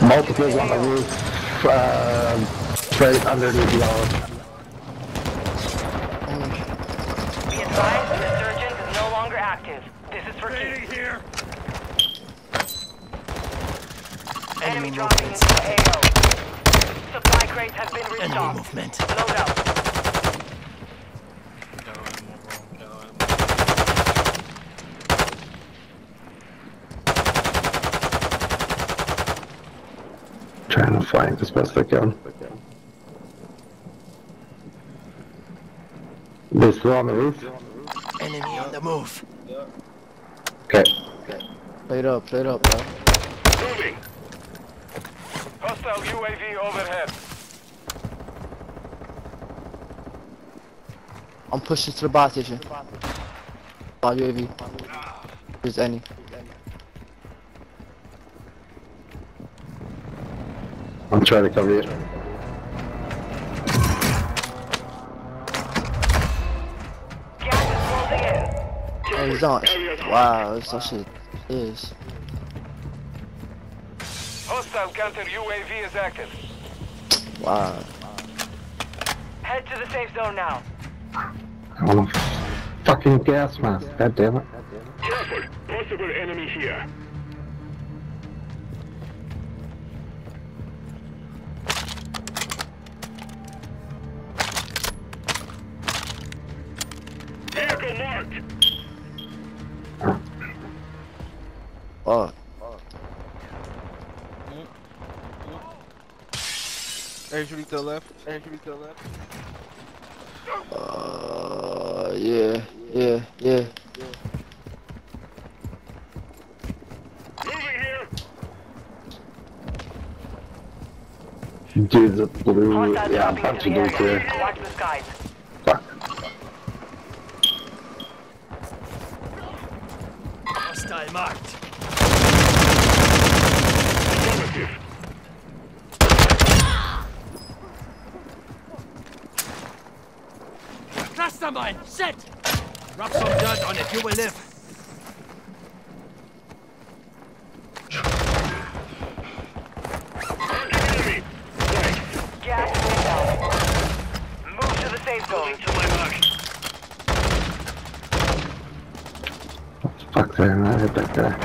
Multiples on the roof, straight underneath yellow. Be advised, the resurgence is no longer active. This is for keeps. Here. Enemy dropping into the AO. Supply crates have been restocked. Enemy movement. Load out. Trying to flank as best I can. They still on the roof? Enemy on the move. Okay. Play it up, bro. Moving. Hostile UAV overhead. I'm pushing to the bar station. Bar UAV. If there's any. I'm trying to cover you. Gas is closing in. Oh, he's on. Wow, that's that shit is. Hostile counter UAV is active. Wow. Head to the safe zone now. I want a fucking gas mask. God damn it. Careful. Possible enemy here. Vehicle marked. Oh. Entry to the left. Yeah. Moving here. Dudes at blue. Hostiles Yeah, a dropping bunch of into the dudes here. area. Watch the skies. Fuck. Hostile marked. Affirmative. Cluster mine, set! Rub some dirt on it, you will live. Enemy. Right. Gas is inbound. Move to the safe zone. To my mark. Fuck there, I hit that guy.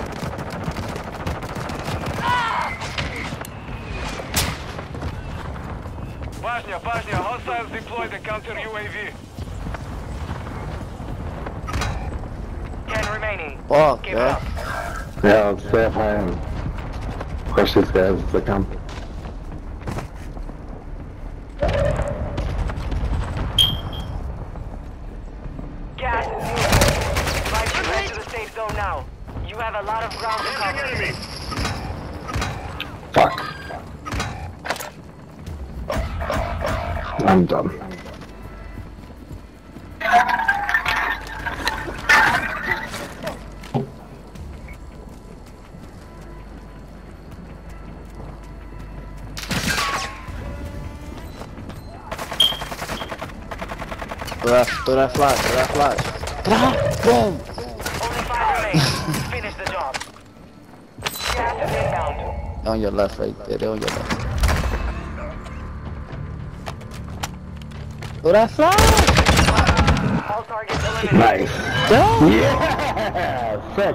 Важня, hostiles deploy the counter UAV. 10 remaining. Fuck, Give it yeah. up. Yeah, let's stay up high and crush these guys as they come. Gas is moving. Right, head to the safe zone now. You have a lot of ground to cover. Enemy. Fuck. I'm done. Throw that flash. Boom! Only 5 remain. Finish the job. Gas is inbound. They're on your left, right there. They're on your left. Throw that flash! All targets eliminated. Nice. Go! Yeah! Sick.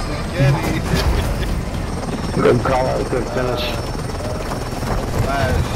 Good call out, good finish. Flash.